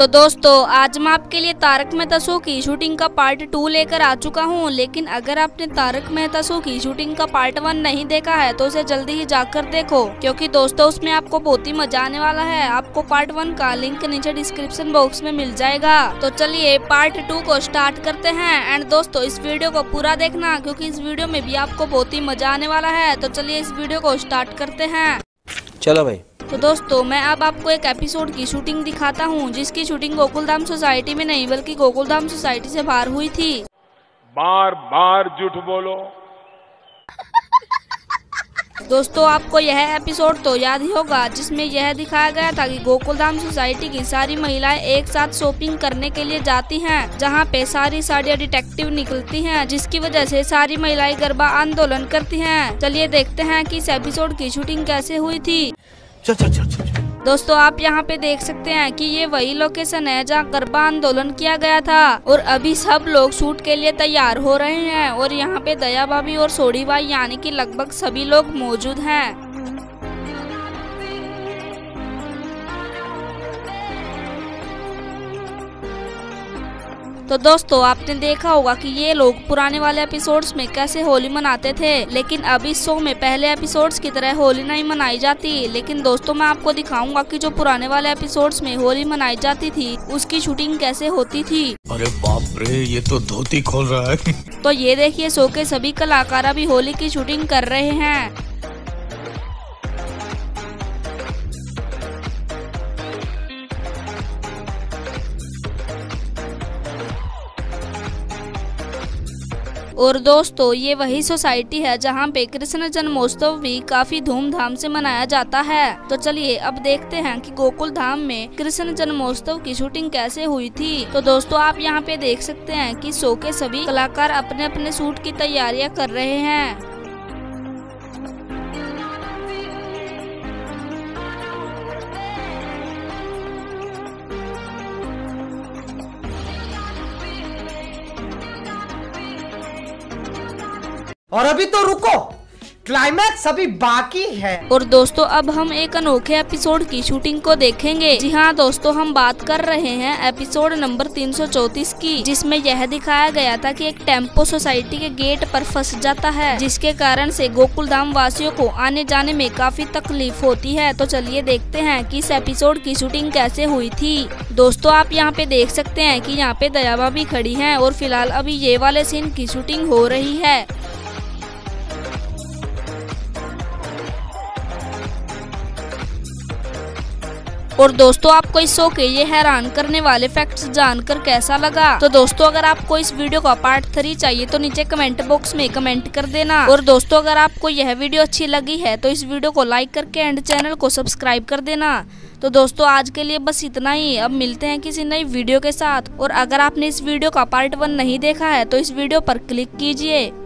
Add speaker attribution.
Speaker 1: तो दोस्तों आज मैं आपके लिए तारक मेहता शो की शूटिंग का पार्ट 2 लेकर आ चुका हूँ। लेकिन अगर आपने तारक मेहता शो की शूटिंग का पार्ट 1 नहीं देखा है तो उसे जल्दी ही जाकर देखो, क्योंकि दोस्तों उसमें आपको बहुत ही मजा आने वाला है। आपको पार्ट 1 का लिंक नीचे डिस्क्रिप्शन बॉक्स में मिल जाएगा। तो चलिए पार्ट 2 को स्टार्ट करते हैं। एंड दोस्तों इस वीडियो को पूरा देखना, क्योंकि इस वीडियो में भी आपको बहुत ही मजा आने वाला है। तो चलिए इस वीडियो को स्टार्ट करते हैं।
Speaker 2: चलो भाई।
Speaker 1: तो दोस्तों मैं अब आपको एक एपिसोड की शूटिंग दिखाता हूँ, जिसकी शूटिंग गोकुलधाम सोसाइटी में नहीं बल्कि गोकुलधाम सोसाइटी से बाहर हुई थी।
Speaker 3: बार बार झूठ बोलो।
Speaker 1: दोस्तों आपको यह एपिसोड तो याद ही होगा, जिसमें यह दिखाया गया था कि गोकुलधाम सोसाइटी की सारी महिलाएं एक साथ शॉपिंग करने के लिए जाती हैं, जहां पे सारी साड़ियां डिटेक्टिव निकलती हैं, जिसकी वजह से सारी महिलाएं गरबा आंदोलन करती हैं। चलिए देखते हैं कि इस एपिसोड की शूटिंग कैसे हुई थी।
Speaker 2: चल चल चल चल।
Speaker 1: दोस्तों आप यहाँ पे देख सकते हैं कि ये वही लोकेशन है जहाँ गरबा आंदोलन किया गया था, और अभी सब लोग शूट के लिए तैयार हो रहे हैं। और यहाँ पे दया भाभी और सोडी भाई यानी कि लगभग सभी लोग मौजूद हैं। तो दोस्तों आपने देखा होगा कि ये लोग पुराने वाले एपिसोड्स में कैसे होली मनाते थे, लेकिन अब इस शो में पहले एपिसोड्स की तरह होली नहीं मनाई जाती। लेकिन दोस्तों मैं आपको दिखाऊंगा कि जो पुराने वाले एपिसोड्स में होली मनाई जाती थी उसकी शूटिंग कैसे होती थी।
Speaker 2: अरे बाप रे, ये तो धोती खोल रहा है।
Speaker 1: तो ये देखिए शो के सभी कलाकार अभी होली की शूटिंग कर रहे हैं। और दोस्तों ये वही सोसाइटी है जहाँ पे कृष्ण जन्मोत्सव भी काफी धूमधाम से मनाया जाता है। तो चलिए अब देखते हैं कि गोकुल धाम में कृष्ण जन्मोत्सव की शूटिंग कैसे हुई थी। तो दोस्तों आप यहाँ पे देख सकते हैं कि शो के सभी कलाकार अपने अपने शूट की तैयारियां कर रहे हैं।
Speaker 4: और अभी तो रुको, क्लाइमैक्स अभी बाकी है।
Speaker 1: और दोस्तों अब हम एक अनोखे एपिसोड की शूटिंग को देखेंगे। जी हाँ दोस्तों, हम बात कर रहे हैं एपिसोड नंबर 334 की, जिसमें यह दिखाया गया था कि एक टेम्पो सोसाइटी के गेट पर फंस जाता है, जिसके कारण से गोकुलधाम वासियों को आने जाने में काफी तकलीफ होती है। तो चलिए देखते हैं कि इस एपिसोड की शूटिंग कैसे हुई थी। दोस्तों आप यहाँ पे देख सकते हैं कि यहाँ पे दया भाभी खड़ी है, और फिलहाल अभी ये वाले सीन की शूटिंग हो रही है। और दोस्तों आपको इस शो के ये हैरान करने वाले फैक्ट्स जानकर कैसा लगा? तो दोस्तों अगर आपको इस वीडियो का पार्ट 3 चाहिए तो नीचे कमेंट बॉक्स में कमेंट कर देना। और दोस्तों अगर आपको यह वीडियो अच्छी लगी है तो इस वीडियो को लाइक करके एंड चैनल को सब्सक्राइब कर देना। तो दोस्तों आज के लिए बस इतना ही। अब मिलते हैं किसी नई वीडियो के साथ। और अगर आपने इस वीडियो का पार्ट 1 नहीं देखा है तो इस वीडियो पर क्लिक कीजिए।